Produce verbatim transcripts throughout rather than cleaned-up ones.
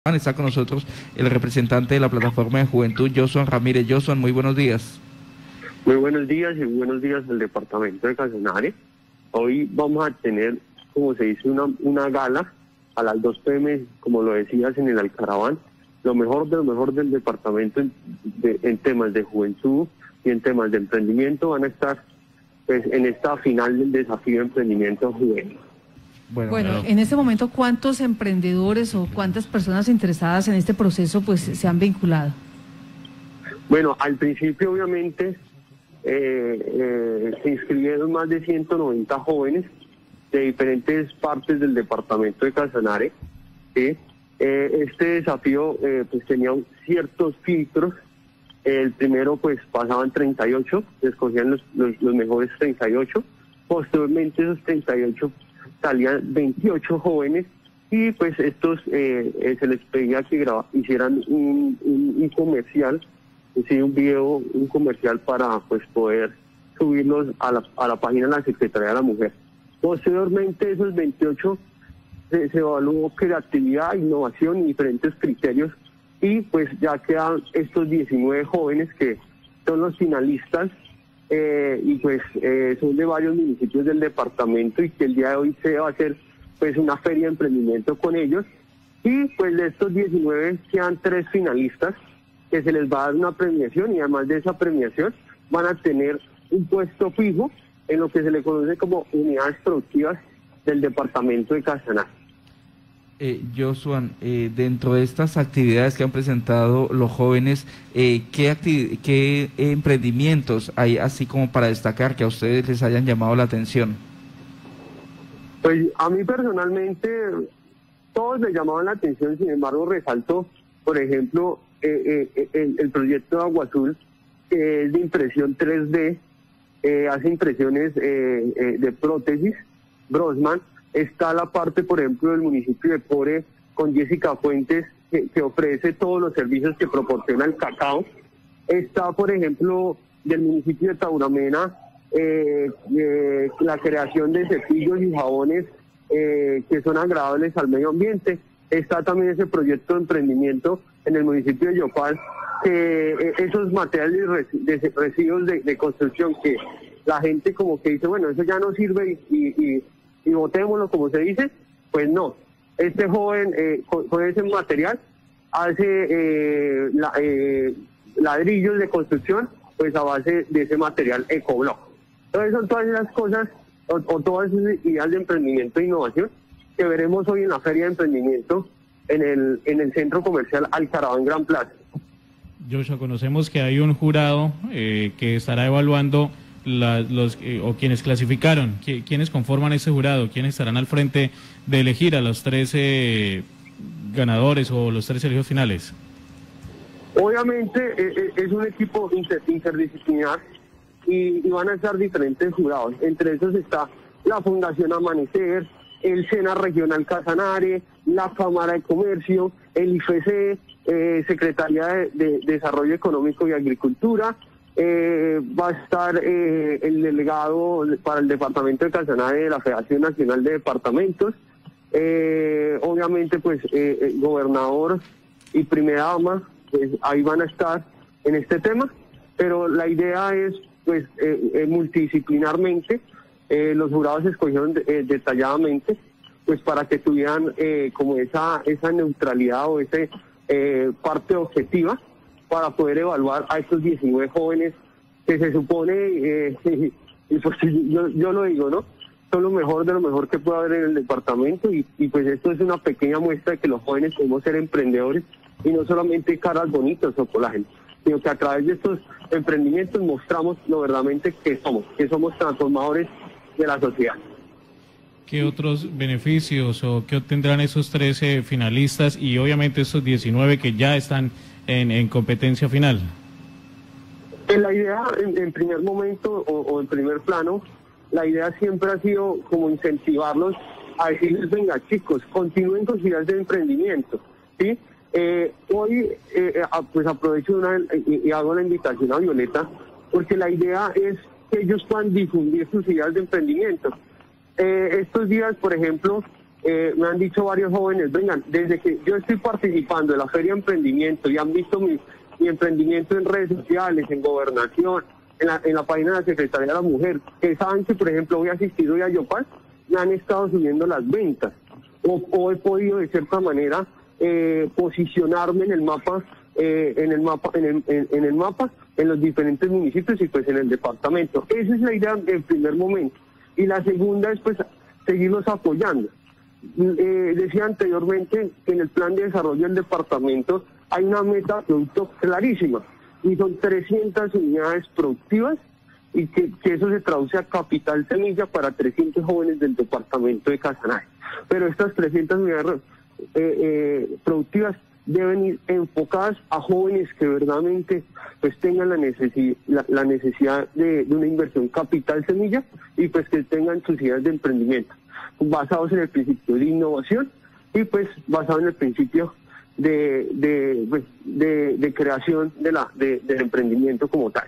Está con nosotros el representante de la plataforma de juventud, Josuan Ramírez. Josuan, muy buenos días. Muy buenos días y buenos días del departamento de Casanare. Hoy vamos a tener, como se dice, una, una gala a las dos pe eme, como lo decías, en el Alcaraván. Lo mejor de lo mejor del departamento en, de, en temas de juventud y en temas de emprendimiento van a estar pues en esta final del desafío de emprendimiento juvenil. Bueno, bueno, en este momento, ¿cuántos emprendedores o cuántas personas interesadas en este proceso pues se han vinculado? Bueno, al principio obviamente eh, eh, se inscribieron más de ciento noventa jóvenes de diferentes partes del departamento de Casanare. ¿Sí? Eh, este desafío eh, pues tenía ciertos filtros. El primero pues pasaban treinta y ocho, se escogían los, los, los mejores treinta y ocho. Posteriormente esos treinta y ocho salían veintiocho jóvenes y pues estos eh, eh, se les pedía que graba, hicieran un, un, un comercial, es decir, un video, un comercial para pues poder subirlos a la, a la página de la Secretaría de la Mujer. Posteriormente esos veintiocho se, se evaluó creatividad, innovación y diferentes criterios y pues ya quedan estos diecinueve jóvenes que son los finalistas. Eh, y pues eh, son de varios municipios del departamento y que el día de hoy se va a hacer pues una feria de emprendimiento con ellos y pues de estos diecinueve quedan tres finalistas que se les va a dar una premiación y además de esa premiación van a tener un puesto fijo en lo que se le conoce como unidades productivas del departamento de Casanare. Eh, Josuan, eh, dentro de estas actividades que han presentado los jóvenes, eh, ¿qué, ¿qué emprendimientos hay así como para destacar que a ustedes les hayan llamado la atención? Pues a mí personalmente todos me llamaban la atención, sin embargo resalto, por ejemplo, eh, eh, el, el proyecto de Agua Azul, que es de impresión tres de, eh, hace impresiones eh, eh, de prótesis, Brosman. Está la parte, por ejemplo, del municipio de Pore con Jessica Fuentes, que, que ofrece todos los servicios que proporciona el cacao. Está, por ejemplo, del municipio de Tauramena, eh, eh, la creación de cepillos y jabones eh, que son agradables al medio ambiente. Está también ese proyecto de emprendimiento en el municipio de Yopal, que eh, esos materiales de residuos de, de construcción que la gente como que dice, bueno, eso ya no sirve y... y, y y botémoslo, como se dice, pues no. Este joven eh, con, con ese material hace eh, la, eh, ladrillos de construcción pues a base de ese material ecoblock. Entonces son todas esas cosas o, o todas esas ideas de emprendimiento e innovación que veremos hoy en la Feria de Emprendimiento en el, en el Centro Comercial Alcaraván Gran Plaza. Joshua, conocemos que hay un jurado eh, que estará evaluando La, los eh, o quienes clasificaron, quienes conforman ese jurado, quienes estarán al frente de elegir a los tres eh, ganadores o los tres elegidos finales. Obviamente eh, es un equipo inter, interdisciplinar y, y van a estar diferentes jurados. Entre esos está la Fundación Amanecer, el SENA Regional Casanare, la Cámara de Comercio, el I F E C, eh, Secretaría de, de Desarrollo Económico y Agricultura. Eh, va a estar eh, el delegado para el departamento de Casanare de la Federación Nacional de Departamentos, eh, obviamente pues eh, el gobernador y primera dama, pues ahí van a estar en este tema, pero la idea es pues eh, eh, multidisciplinarmente, eh, los jurados se escogieron de, eh, detalladamente pues para que tuvieran eh, como esa, esa neutralidad o esa eh, parte objetiva para poder evaluar a estos diecinueve jóvenes que se supone, eh, y, y pues yo, yo lo digo, ¿no? Son lo mejor de lo mejor que puede haber en el departamento y, y pues esto es una pequeña muestra de que los jóvenes podemos ser emprendedores y no solamente caras bonitas o colágeno, sino que a través de estos emprendimientos mostramos lo verdaderamente que somos, que somos transformadores de la sociedad. ¿Qué otros beneficios o qué obtendrán esos trece finalistas y obviamente esos diecinueve que ya están En, en competencia final? La idea, en, en primer momento o, o en primer plano, la idea siempre ha sido como incentivarlos a decirles, venga chicos, continúen con sus ideas de emprendimiento, ¿sí? Eh, hoy eh, pues aprovecho una, y, y hago la invitación a Violeta, porque la idea es que ellos puedan difundir sus ideas de emprendimiento. Eh, estos días, por ejemplo, eh, me han dicho varios jóvenes, vengan, desde que yo estoy participando en la Feria de Emprendimiento y han visto mi, mi emprendimiento en redes sociales, en Gobernación, en la, en la página de la Secretaría de la Mujer, que saben que, por ejemplo, voy a asistir hoy a Yopal, me han estado subiendo las ventas, o, o he podido de cierta manera eh, posicionarme en el mapa, eh, en el mapa, en el, en, en el mapa, en los diferentes municipios y pues en el departamento. Esa es la idea del primer momento. Y la segunda es pues seguirlos apoyando. Eh, decía anteriormente que en el plan de desarrollo del departamento hay una meta de producto clarísima y son trescientas unidades productivas y que, que eso se traduce a capital semilla para trescientos jóvenes del departamento de Casanare. Pero estas trescientas unidades eh, eh, productivas deben ir enfocadas a jóvenes que verdaderamente pues tengan la necesidad, la, la necesidad de, de una inversión capital semilla y pues que tengan sus ideas de emprendimiento basados en el principio de innovación y pues basado en el principio de de, pues, de, de creación de la de, del emprendimiento como tal.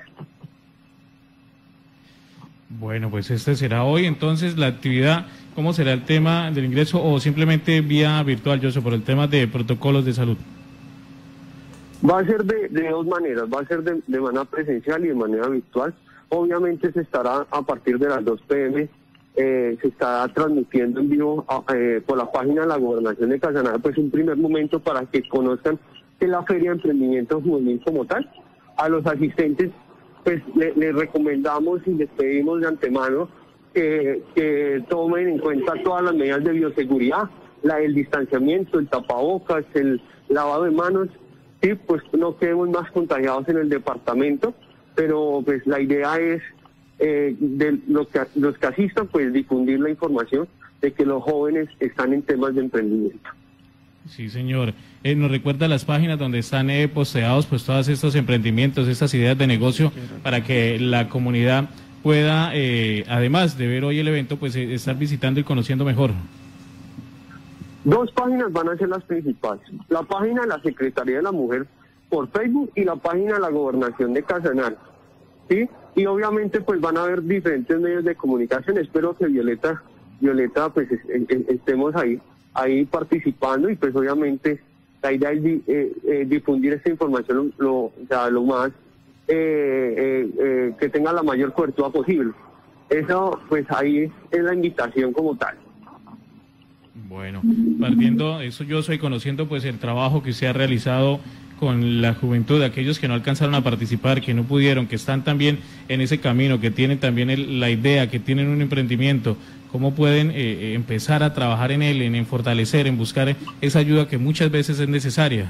Bueno, pues este será hoy entonces la actividad. ¿Cómo será el tema del ingreso o simplemente vía virtual, Joshua, por el tema de protocolos de salud? Va a ser de, de dos maneras, va a ser de, de manera presencial y de manera virtual. Obviamente se estará a partir de las dos pe eme, eh, se estará transmitiendo en vivo eh, por la página de la Gobernación de Casanare, pues un primer momento para que conozcan que la Feria de Emprendimiento Juvenil como tal. A los asistentes pues les le recomendamos y les pedimos de antemano que, que tomen en cuenta todas las medidas de bioseguridad, la del distanciamiento, el tapabocas, el lavado de manos. Sí, pues no quedemos más contagiados en el departamento, pero pues la idea es eh, de los que, los que asistan, pues difundir la información de que los jóvenes están en temas de emprendimiento. Sí, señor. Eh, nos recuerda las páginas donde están eh, posteados pues todos estos emprendimientos, estas ideas de negocio para que la comunidad pueda, eh, además de ver hoy el evento, pues eh, estar visitando y conociendo mejor. Dos páginas van a ser las principales. La página de la Secretaría de la Mujer por Facebook y la página de la Gobernación de Casanare. ¿Sí? Y obviamente pues van a haber diferentes medios de comunicación. Espero que Violeta, Violeta pues es, es, estemos ahí, ahí participando y pues obviamente la idea es di, eh, eh, difundir esta información lo, o sea, lo más eh, eh, eh, que tenga la mayor cobertura posible. Eso pues ahí es la invitación como tal. Bueno, partiendo eso, yo soy conociendo pues el trabajo que se ha realizado con la juventud, de aquellos que no alcanzaron a participar, que no pudieron, que están también en ese camino, que tienen también el, la idea, que tienen un emprendimiento, cómo pueden eh, empezar a trabajar en él, en, en fortalecer, en buscar esa ayuda que muchas veces es necesaria.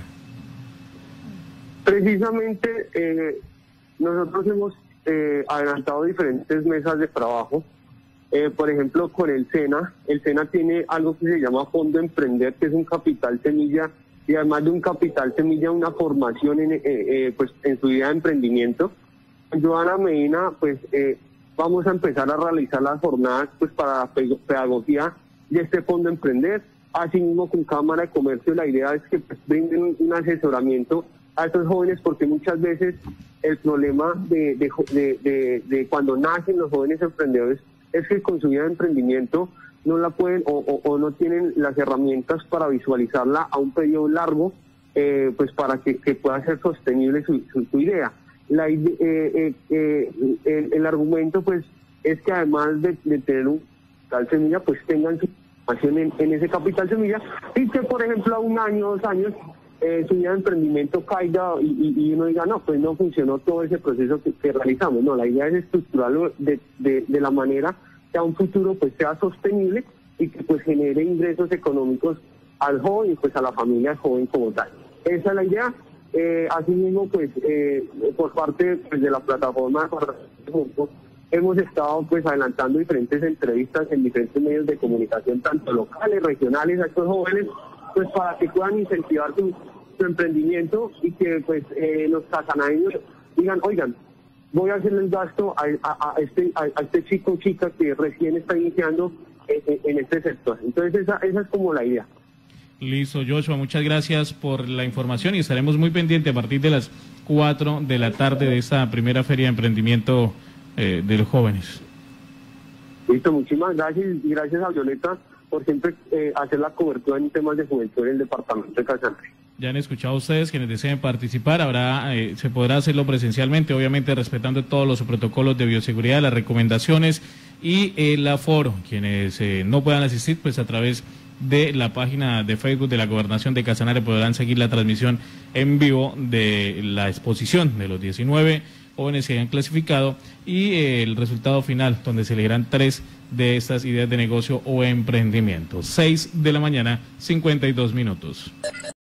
Precisamente eh, nosotros hemos eh, adelantado diferentes mesas de trabajo. Eh, por ejemplo, con el SENA, el SENA tiene algo que se llama Fondo Emprender, que es un capital semilla, y además de un capital semilla, una formación en, eh, eh, pues, en su idea de emprendimiento. En Joana Medina, pues eh, vamos a empezar a realizar las jornadas pues para la pedagogía de este Fondo Emprender. Asimismo, con Cámara de Comercio, la idea es que pues, brinden un asesoramiento a estos jóvenes, porque muchas veces el problema de, de, de, de, de cuando nacen los jóvenes emprendedores es que con su vida de emprendimiento no la pueden o, o, o no tienen las herramientas para visualizarla a un periodo largo, eh, pues para que, que pueda ser sostenible su, su, su idea. La, eh, eh, eh, el, el argumento pues es que además de, de tener un capital semilla, pues tengan su formación en, en ese capital semilla y que por ejemplo a un año, dos años, eh, su vida de emprendimiento caiga y, y, y uno diga, no, pues no funcionó todo ese proceso que, que realizamos. No, la idea es estructurarlo de, de, de la manera que a un futuro pues sea sostenible y que pues genere ingresos económicos al joven y pues a la familia joven como tal. Esa es la idea. Eh, asimismo, pues eh, por parte pues, de la plataforma hemos estado pues adelantando diferentes entrevistas en diferentes medios de comunicación, tanto locales, regionales, a estos jóvenes, pues para que puedan incentivar su, su emprendimiento y que pues eh, los casanareños digan, oigan, voy a hacerle el gasto a, a, a, este, a, a este chico o chica que recién está iniciando en, en este sector. Entonces esa, esa es como la idea. Listo, Joshua, muchas gracias por la información y estaremos muy pendientes a partir de las cuatro de la tarde de esta primera feria de emprendimiento eh, de los jóvenes. Listo, muchísimas gracias y gracias a Violeta por siempre eh, hacer la cobertura en temas de juventud en el departamento de Casanare. Ya han escuchado ustedes, quienes deseen participar, habrá, eh, se podrá hacerlo presencialmente, obviamente respetando todos los protocolos de bioseguridad, las recomendaciones y el aforo. Quienes eh, no puedan asistir, pues a través de la página de Facebook de la Gobernación de Casanare podrán seguir la transmisión en vivo de la exposición de los diecinueve jóvenes que hayan clasificado y eh, el resultado final, donde se elegirán tres de estas ideas de negocio o emprendimiento. Seis de la mañana, cincuenta y dos minutos.